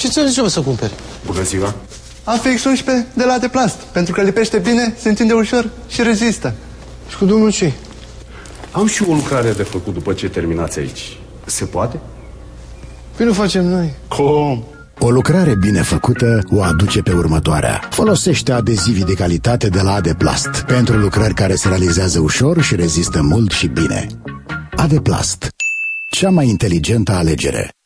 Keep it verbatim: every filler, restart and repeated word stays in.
Ce ți-am zis eu să cumperi? Bună ziua! Am Fix unsprezece de la Adeplast, pentru că lipește bine, se întinde ușor și rezistă. Și cu domnul ce? Am și o lucrare de făcut după ce terminați aici. Se poate? Păi nu facem noi. Cum? O lucrare bine făcută o aduce pe următoarea. Folosește adezivii de calitate de la Adeplast pentru lucrări care se realizează ușor și rezistă mult și bine. Adeplast, cea mai inteligentă alegere.